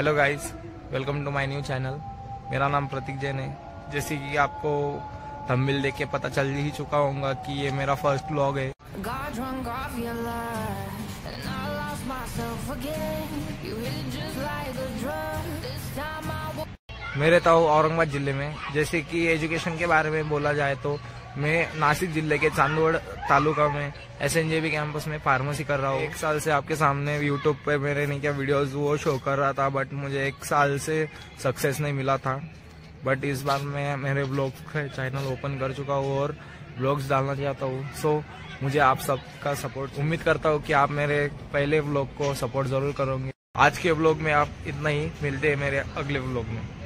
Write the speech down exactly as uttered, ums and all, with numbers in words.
Hello guys, welcome to my new channel. मेरा नाम प्रतीक जैन है। जैसे कि आपको थंबनेल देख के पता चल ही चुका होगा कि ये मेरा फर्स्ट व्लॉग है। मैं रहता हूँ औरंगाबाद जिले में। जैसे कि एजुकेशन के बारे में बोला जाए तो मैं नासिक जिले के चांदवड तालुका में S N J B campus में फार्मेसी कर रहा हूँ। एक साल से आपके सामने यूट्यूब पे मेरे नहीं क्या वीडियोस वो शो कर रहा था, बट मुझे एक साल से सक्सेस नहीं मिला था। बट इस बार मैं मेरे ब्लॉग का चैनल ओपन कर चुका हूँ और ब्लॉग्स डालना चाहता हूँ। सो मुझे आप सबका सपोर्ट उम्मीद करता हूँ कि आप मेरे पहले ब्लॉग को सपोर्ट जरूर करोगे। आज के ब्लॉग में आप इतना ही, मिलते हैं मेरे अगले ब्लॉग में।